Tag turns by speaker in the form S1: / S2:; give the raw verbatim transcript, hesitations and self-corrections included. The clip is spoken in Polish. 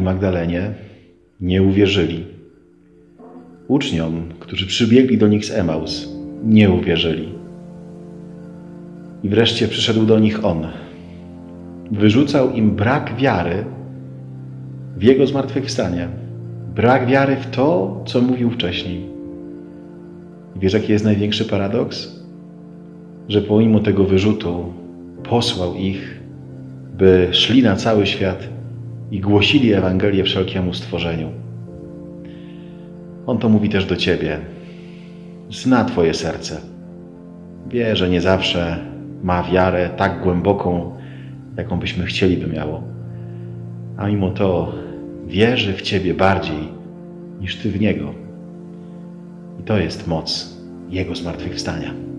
S1: Magdalenie nie uwierzyli. Uczniom, którzy przybiegli do nich z Emaus, nie uwierzyli. I wreszcie przyszedł do nich On. Wyrzucał im brak wiary w Jego zmartwychwstanie. Brak wiary w to, co mówił wcześniej. I wiesz, jaki jest największy paradoks? Że pomimo tego wyrzutu posłał ich, by szli na cały świat i głosili Ewangelię wszelkiemu stworzeniu. On to mówi też do ciebie. Zna twoje serce. Wie, że nie zawsze ma wiarę tak głęboką, jaką byśmy chcieli, by miało. A mimo to wierzy w ciebie bardziej niż ty w Niego. I to jest moc Jego zmartwychwstania.